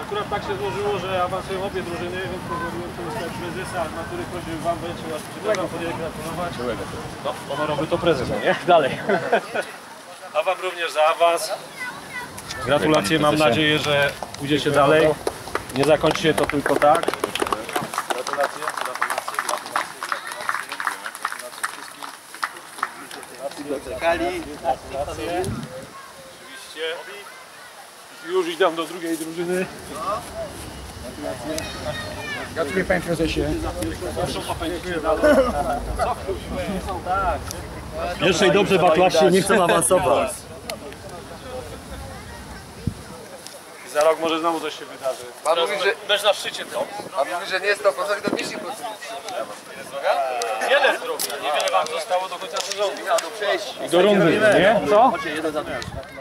Akurat tak się złożyło, że awansują obie drużyny, więc pozwoliłem sobie stać prezesa, na który chodził wam będzie, przepraszam, powinien gratulować. No, honorowy to prezes, nie? Dalej. A wam również za awans. Gratulacje, mam nadzieję, że pójdziecie dalej. Nie zakończycie to tylko tak. Gratulacje. Czekali. Oczywiście. Już idę do drugiej drużyny. Gratuluję panie prezesie. Pierwszej dobrze w Atlasie nie chcę awansować. I za rok może znowu coś się wydarzy. Pan mówi, że, Będziesz na szczycie to. pan mówi, że nie jest to procent do 200%. Wiele zdrowia. Niewiele wam zostało do końca sezonu. Do przejścia. Do rundy, nie? Co?